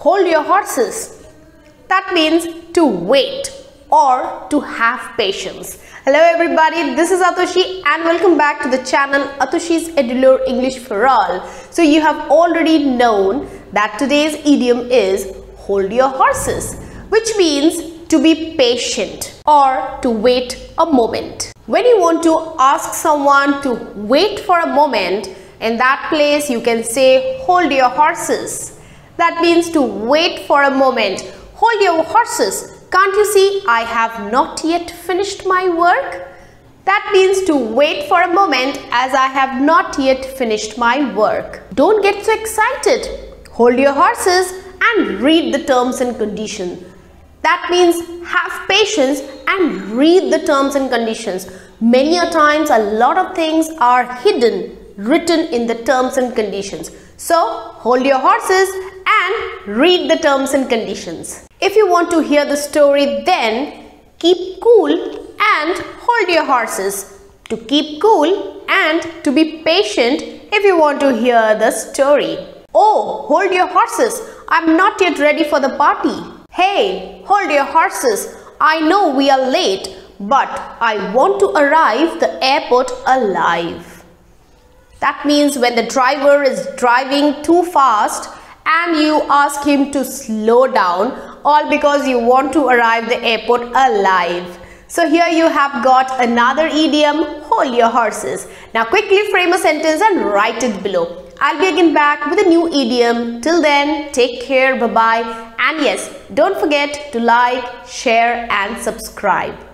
hold your horses. That means to wait or to have patience. Hello everybody, this is Atushi and welcome back to the channel Atushi's Edulure English for All. So you have already known that today's idiom is hold your horses, which means to be patient or to wait a moment. When you want to ask someone to wait for a moment, in that place you can say hold your horses. That means to wait for a moment. Hold your horses. Can't you see I have not yet finished my work? That means to wait for a moment as I have not yet finished my work. Don't get so excited. Hold your horses and read the terms and conditions. That means have patience and read the terms and conditions. Many a times a lot of things are written in the terms and conditions. So hold your horses and read the terms and conditions. If you want to hear the story, then keep cool and hold your horses. To keep cool and to be patient if you want to hear the story. Oh, hold your horses. I'm not yet ready for the party. Hey, hold your horses. I know we are late, but I want to arrive the airport alive. That means when the driver is driving too fast and you ask him to slow down, all because you want to arrive the airport alive. So here you have got another idiom, hold your horses. Now quickly frame a sentence and write it below. I'll be again back with a new idiom. Till then, take care, bye-bye. And yes, don't forget to like, share and subscribe.